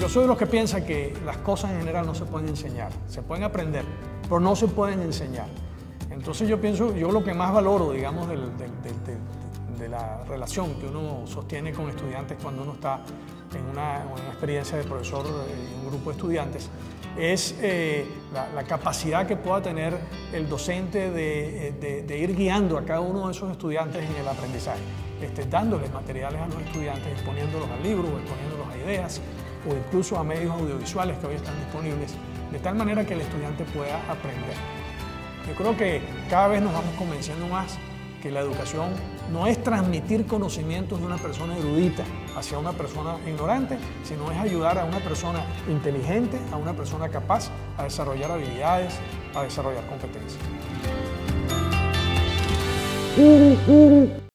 Yo soy de los que piensan que las cosas en general no se pueden enseñar, se pueden aprender, pero no se pueden enseñar. Entonces yo lo que más valoro, digamos, de la relación que uno sostiene con estudiantes cuando uno está en una experiencia de profesor en un grupo de estudiantes, es la capacidad que pueda tener el docente de ir guiando a cada uno de esos estudiantes en el aprendizaje, dándoles materiales a los estudiantes, exponiéndolos a libros, exponiéndolos a ideas o incluso a medios audiovisuales que hoy están disponibles, de tal manera que el estudiante pueda aprender. Yo creo que cada vez nos vamos convenciendo más que la educación no es transmitir conocimientos de una persona erudita hacia una persona ignorante, sino es ayudar a una persona inteligente, a una persona capaz a desarrollar habilidades, a desarrollar competencias.